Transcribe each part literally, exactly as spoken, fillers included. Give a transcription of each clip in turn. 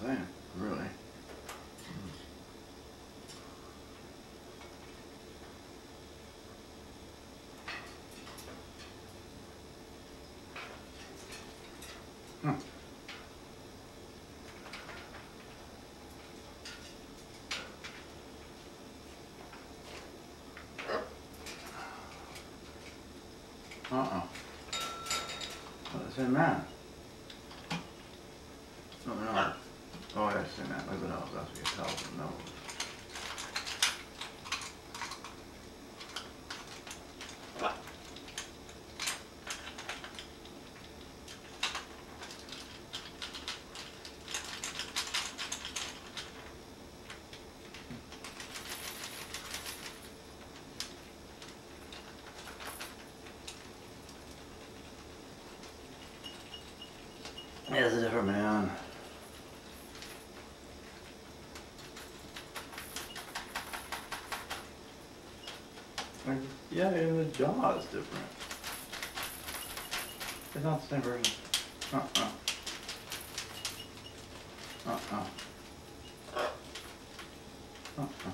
saying, really. Hmm. Uh-uh. What is in that? No, no. Oh, yeah, it's in that. Look at those. That's what you tell them. No. Yeah, it's a different man. Like, yeah, even the jaw is different. It's not the same version. Uh-uh. Uh-uh. Uh-uh.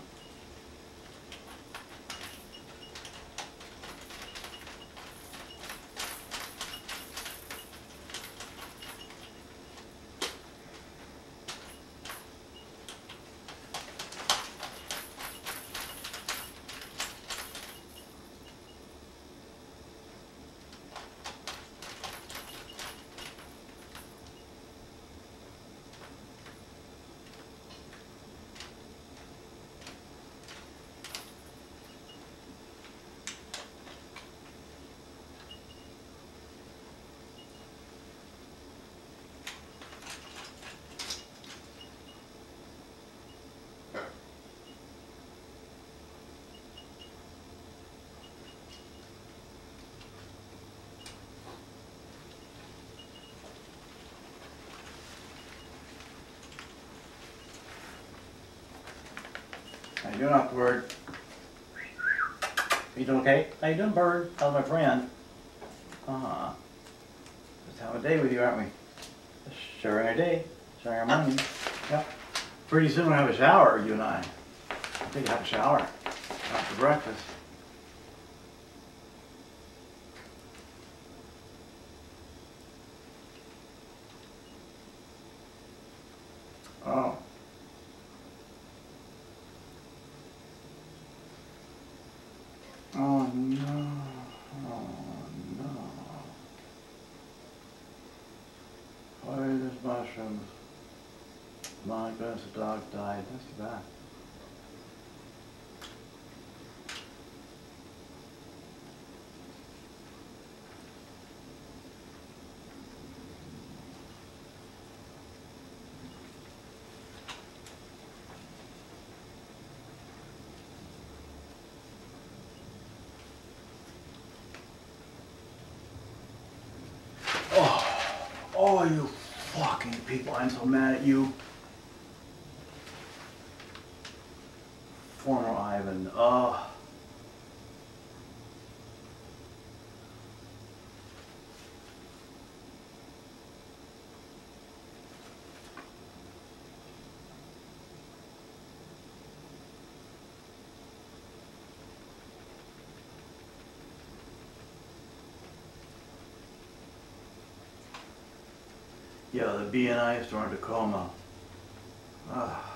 How you doing, Awkward? Are you doing okay? How you doing, Bird? How's my friend? Ah, just having a day with you, aren't we? Just sharing our day, sharing our morning. Yep. Pretty soon we'll have a shower, you and I. I think have a shower after breakfast. Oh. Oh no. Oh no. Poisonous mushrooms. My goodness, the dog died. That's too bad. Oh, oh, you fucking people, I'm so mad at you. Former Ivan, oh. Yeah, the B and I storm Tacoma. Ah.